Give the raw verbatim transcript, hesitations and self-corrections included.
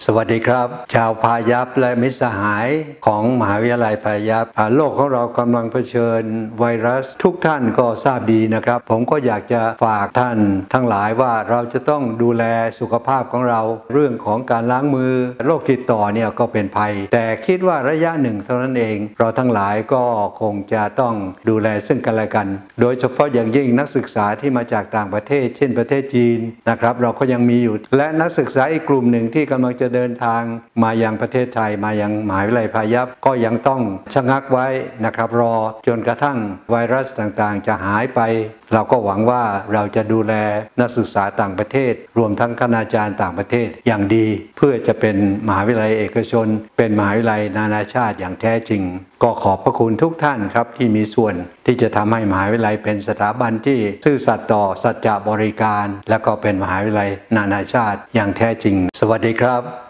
สวัสดีครับชาวพายัพและมิตรสหายของมหาวิทยาลัยพายัพโลกของเรากำลังเผชิญไวรัสทุกท่านก็ทราบดีนะครับผมก็อยากจะฝากท่านทั้งหลายว่าเราจะต้องดูแลสุขภาพของเราเรื่องของการล้างมือโรคติดต่อเนี่ยก็เป็นภัยแต่คิดว่าระยะหนึ่งเท่านั้นเองเราทั้งหลายก็คงจะต้องดูแลซึ่งกันและกันโดยเฉพาะอย่างยิ่งนักศึกษาที่มาจากต่างประเทศเช่นประเทศจีนนะครับเราก็ยังมีอยู่และนักศึกษาอีกกลุ่มหนึ่งที่กำลังจะเดินทางมายังประเทศไทยมายังมหาวิทยาลัยพายัพก็ยังต้องชะงักไว้นะครับรอจนกระทั่งไวรัสต่างๆจะหายไปเราก็หวังว่าเราจะดูแลนักศึกษาต่างประเทศรวมทั้งคณาจารย์ต่างประเทศอย่างดีเพื่อจะเป็นมหาวิทยาลัยเอกชนเป็นมหาวิทยาลัยนานาชาติอย่างแท้จริงก็ขอบพระคุณทุกท่านครับที่มีส่วนที่จะทำให้มหาวิทยาลัยเป็นสถาบันที่ซื่อสัตย์ต่อสัจจะบริการและก็เป็นมหาวิทยาลัยนานาชาติอย่างแท้จริงสวัสดีครับ